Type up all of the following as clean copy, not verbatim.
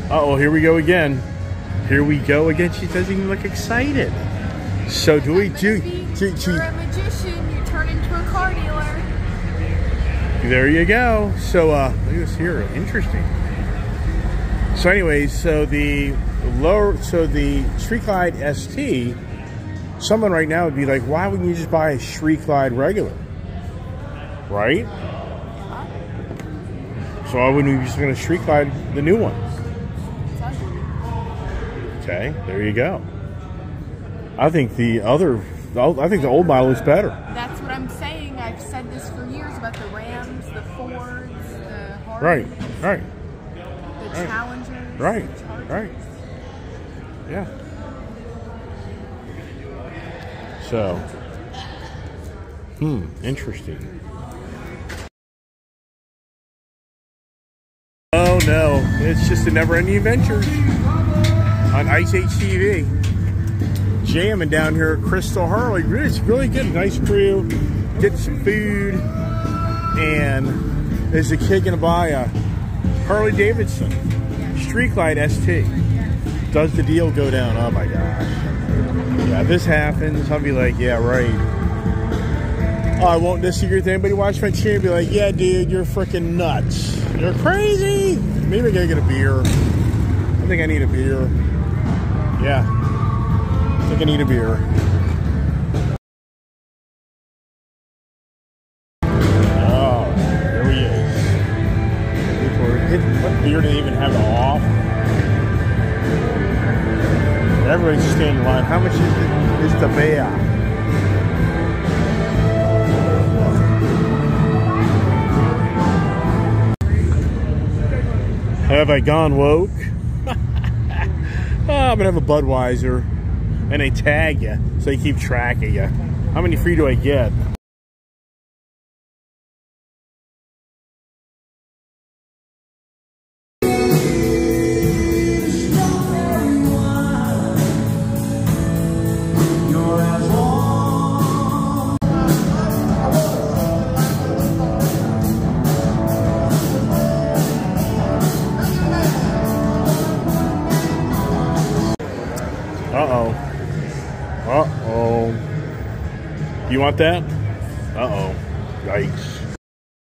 Uh-oh, here we go again. Here we go again. She doesn't even look excited. So do we do... You're a magician. You turn into a car dealer. There you go. So, look at this here. Interesting. So anyways, so the Street Glide ST, someone right now would be like, why wouldn't you just buy a Street Glide regular? Right? So why wouldn't we just going to Street Glide the new one? Okay, there you go. I think the old model is better. That's what I'm saying. I've said this for years about the Rams, the Fords, the Harleys. Right. The Challengers. Right. Yeah. So, interesting. Oh no, it's just a never-ending adventure on Ice HTV. Jamming down here at Crystal Harley. It's really good. Nice crew. Getting some food. And there's a kid gonna buy a Harley Davidson Street Glide ST. Does the deal go down? Oh my gosh. Yeah, if this happens, I'll be like, yeah, right. Oh, I won't disagree with anybody watching my channel and be like, yeah, dude, you're freaking nuts. You're crazy. Maybe I gotta get a beer. I think I need a beer. Yeah. I think I need a beer. Oh, there he is. What beer do they even have to offer? Everybody's standing in line. How much is the beer? Have I gone woke? Oh, I'm gonna have a Budweiser, and they tag you, so they keep track of you. How many free do I get? Uh-oh. You want that? Uh-oh. Yikes.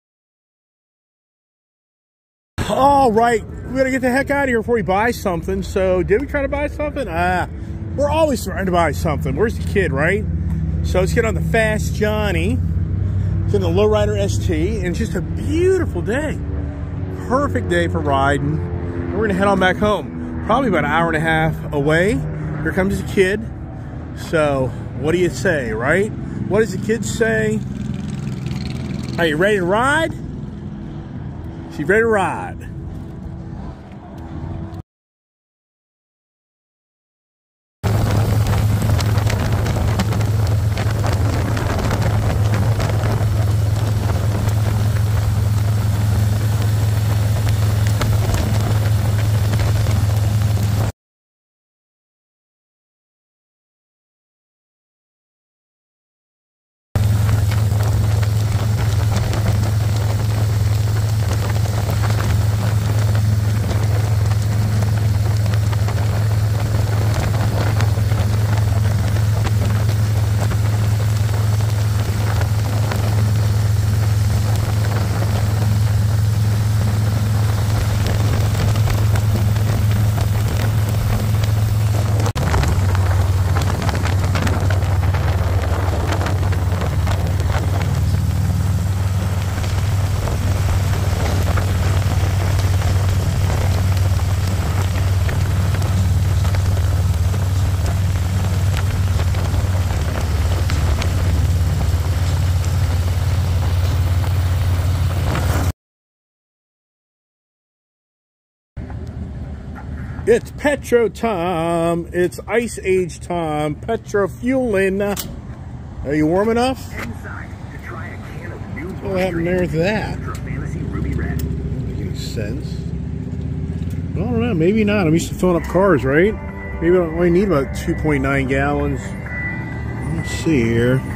All right. We gotta get the heck out of here before we buy something. So, did we try to buy something? We're always trying to buy something. Where's the kid, right? So, let's get on the Fast Johnny. It's in the Lowrider ST. And it's just a beautiful day. Perfect day for riding. We're gonna head on back home. Probably about an hour and a half away. Here comes the kid. So, what do you say, right? What does the kid say? Are you ready to ride? She's ready to ride. It's Petro time. It's Ice Age time. Petro fueling. Are you warm enough? What happened there with that? Doesn't make any sense. I don't know. Maybe not. I'm used to filling up cars, right? Maybe I only need about 2.9 gallons. Let's see here.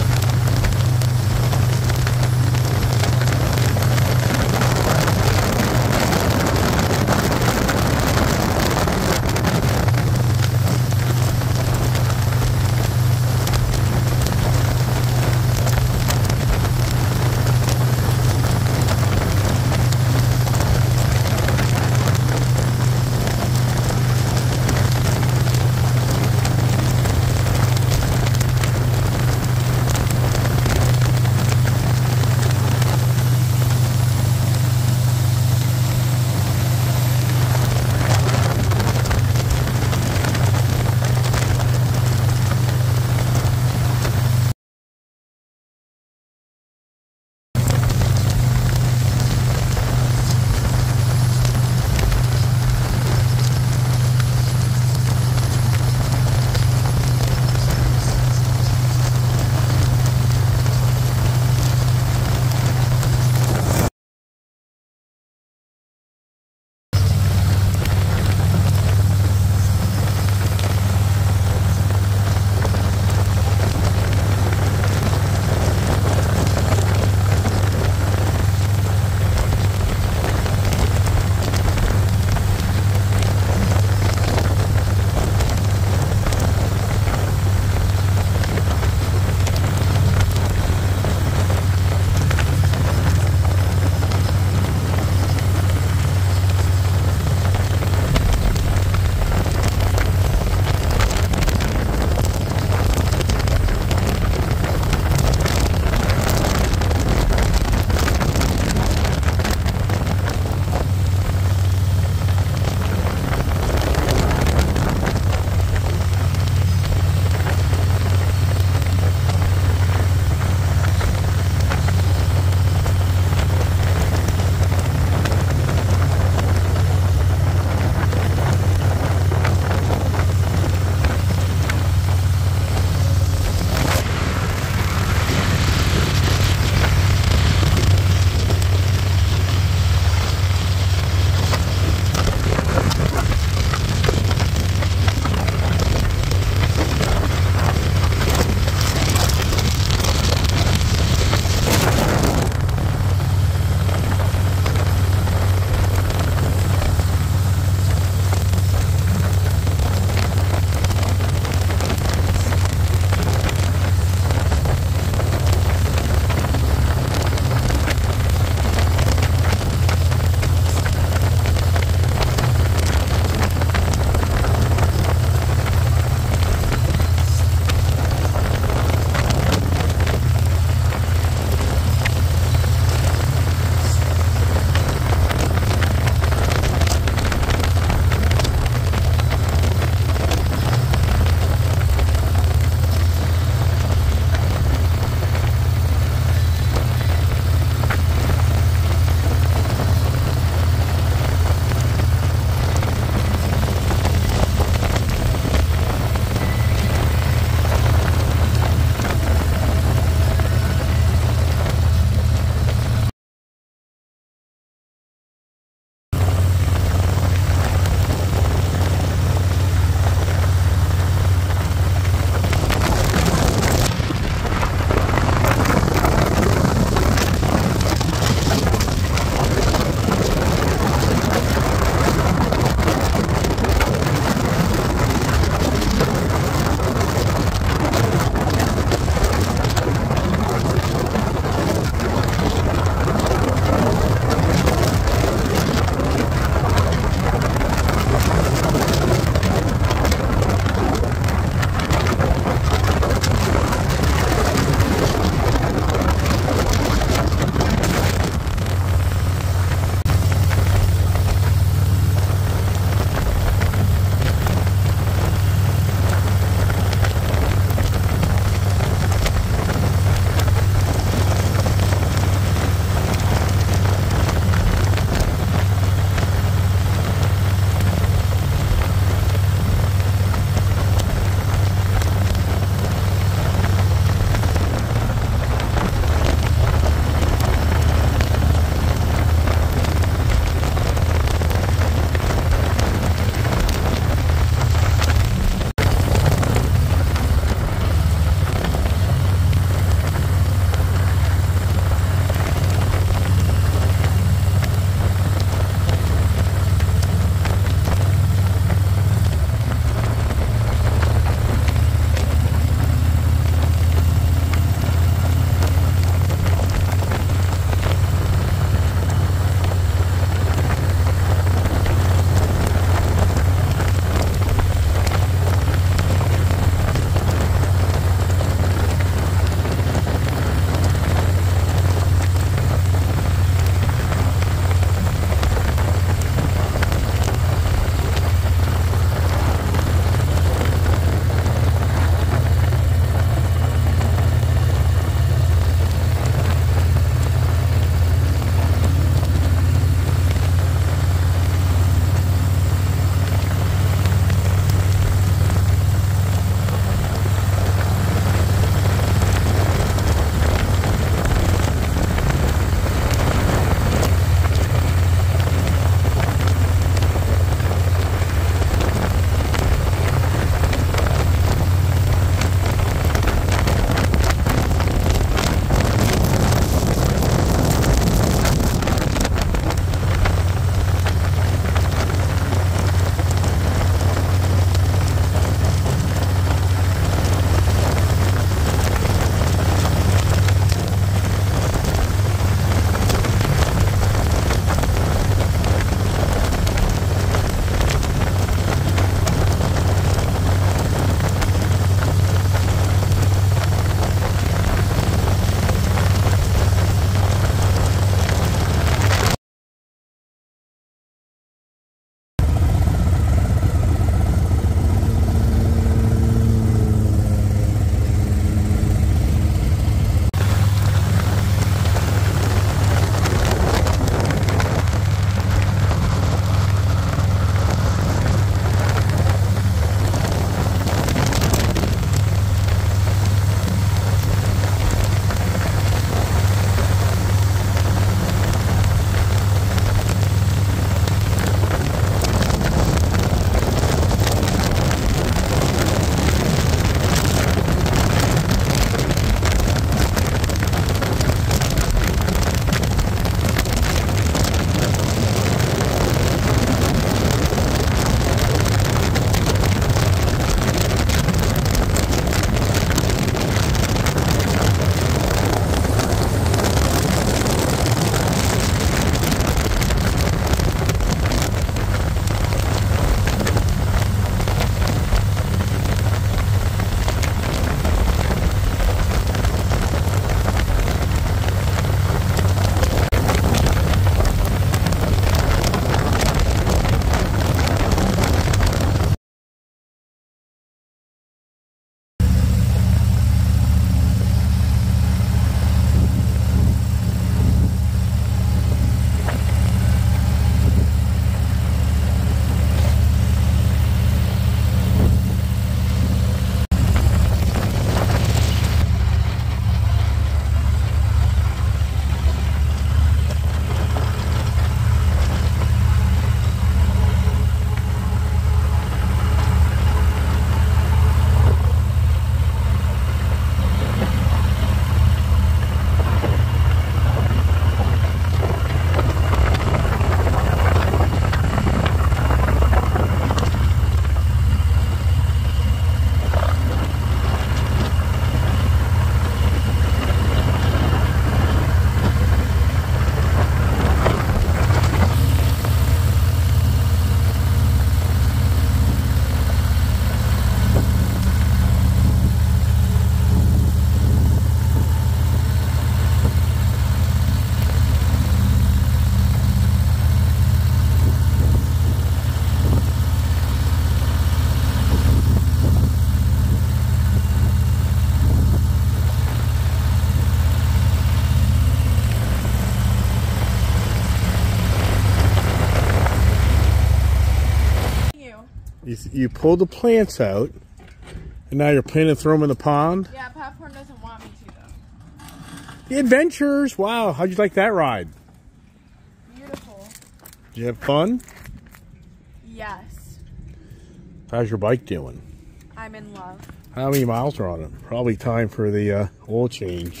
you pulled the plants out, and now you're planning to throw them in the pond? Yeah, Popcorn doesn't want me to, though. The adventures! Wow, how'd you like that ride? Beautiful. Did you have fun? Yes. How's your bike doing? I'm in love. How many miles are on it? Probably time for the oil change.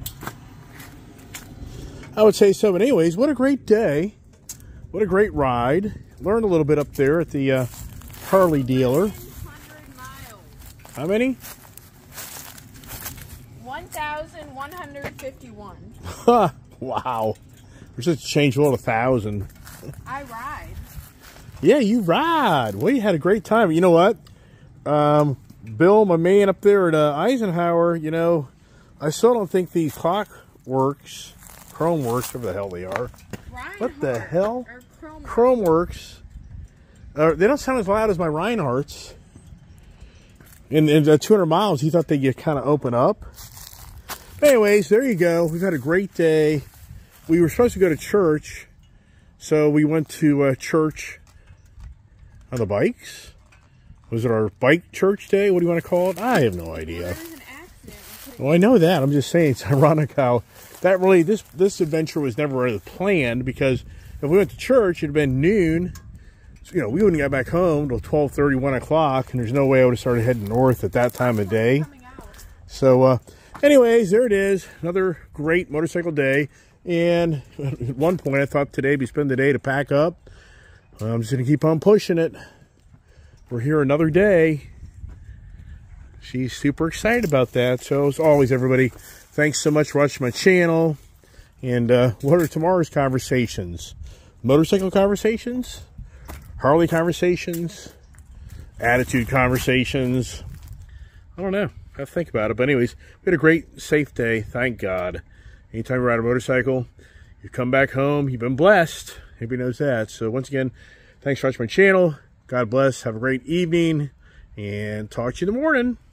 I would say so. But anyways, what a great day. What a great ride. Learned a little bit up there at the Harley dealer. 100 miles. How many? 1,151. Wow. We're just change a little 1,000. I ride. Yeah, you ride. Well, you had a great time. You know what? Bill, my man up there at Eisenhower, you know, I still don't think the Clockworks, Chromeworks, whatever the hell they are. Reinhardt, What the hell? or Chromeworks. They don't sound as loud as my Reinhardts. In 200 miles, he thought they'd get kind of open up. Anyways, there you go. We've had a great day. We were supposed to go to church, so we went to church on the bikes. Was it our bike church day? What do you want to call it? I have no idea. Well, there was an accident. Well, I know that. I'm just saying it's ironic how that really, this adventure was never really planned, because if we went to church, it'd have been noon. So, you know, we wouldn't get back home till 12:30, 1 o'clock, and there's no way I would have started heading north at that time of day. So, anyways, there it is. Another great motorcycle day. And at one point, I thought today would be spend the day to pack up. I'm just going to keep on pushing it. We're here another day. She's super excited about that. So as always, everybody, thanks so much for watching my channel. And what are tomorrow's conversations? Motorcycle conversations? Harley conversations? Attitude conversations? I don't know. I have to think about it. But anyways, we had a great, safe day. Thank God. Anytime you ride a motorcycle, you come back home, you've been blessed. Everybody knows that. So once again, thanks for watching my channel. God bless. Have a great evening. And talk to you in the morning.